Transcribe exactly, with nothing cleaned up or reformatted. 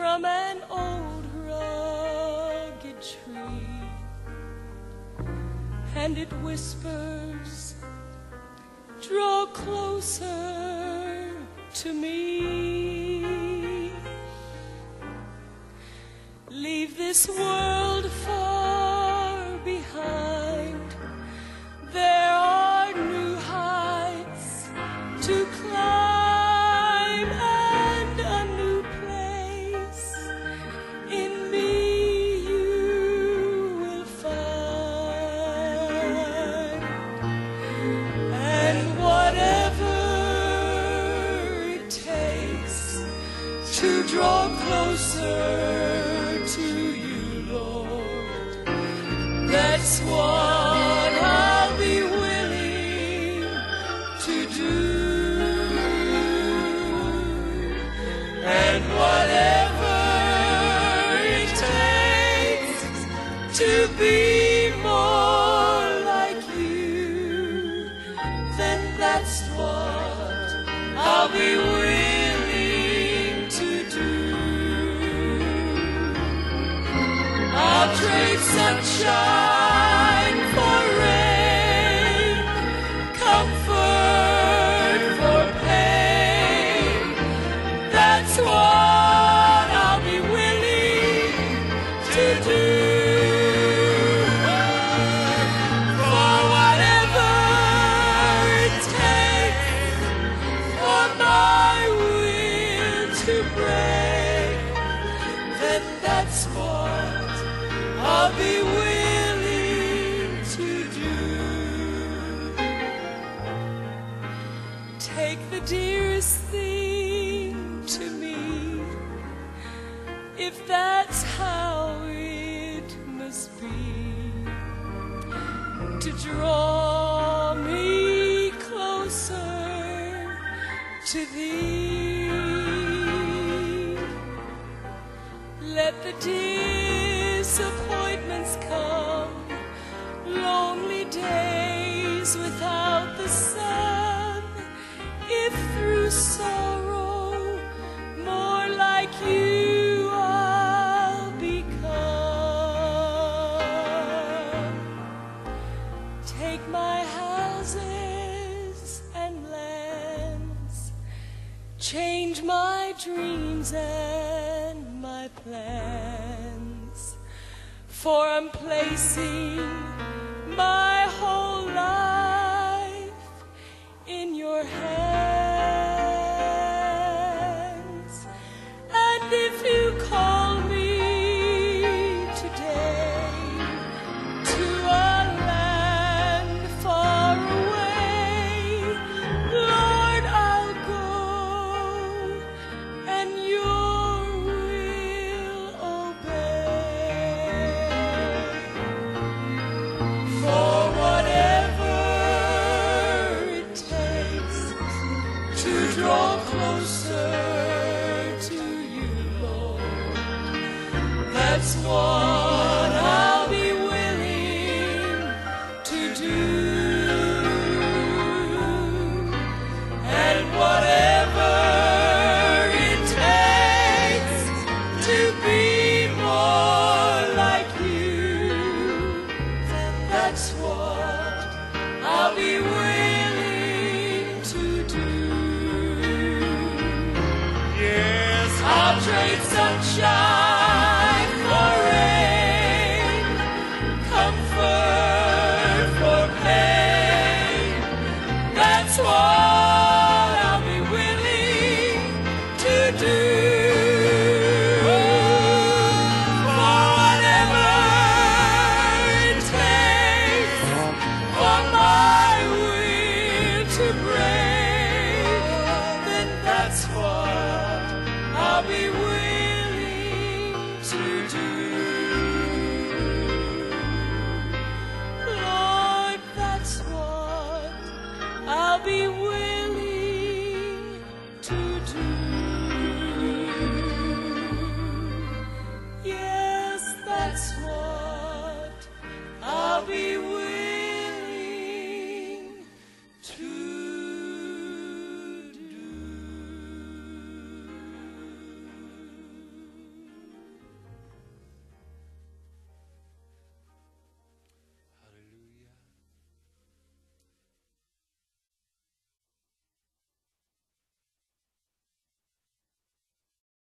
from an old rugged tree, and it whispers, draw closer to me. Leave this world far behind. There are new heights to climb and a new place in me you will find. And whatever it takes to draw closer to you, Lord, that's what I'll be willing to do. And whatever it takes to be more like you, then that's what I'll be willing to do. I'll trade sunshine for rain, comfort for pain. That's what I'll be willing to do. For whatever it takes for my will to break, then that's what I'll be willing to do. Take the dearest thing to me, if that's how it must be, to draw me closer to thee. Let the disappointments come, lonely days without the sun. If through sorrow more like you I'll become, take my houses and lands, change my dreams and my plans, for I'm placing my whole life in your hands. And if you call me today to a land far away, Lord, I'll go, and your will obey. For whatever it takes to draw closer to you, Lord, that's what I'll be willing to do. And whatever it takes to be more like you, then that's what I'll be willing to do. Yes, I'll trade sunshine